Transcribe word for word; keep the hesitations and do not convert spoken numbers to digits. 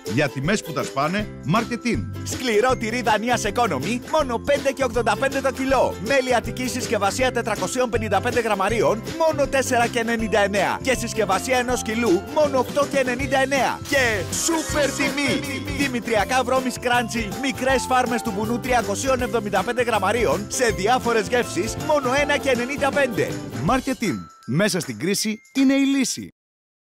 Για τιμές που τα σπάνε, Marketing. Σκληρό τυρί Δανίας Economy, μόνο πέντε και ογδόντα πέντε το κιλό. Μέλι Αττική συσκευασία τετρακόσια πενήντα πέντε γραμμαρίων, μόνο τέσσερα και ενενήντα εννέα. Και συσκευασία ενός κιλού, μόνο οκτώ και ενενήντα εννέα. Και σούπερ τιμή! Δημητριακά βρώμης κράντσι, μικρές φάρμες του βουνού τριακόσια εβδομήντα πέντε γραμμαρίων, σε διάφορες γεύσεις, μόνο ένα και ενενήντα πέντε. Marketing. Μέσα στην κρίση είναι η λύση.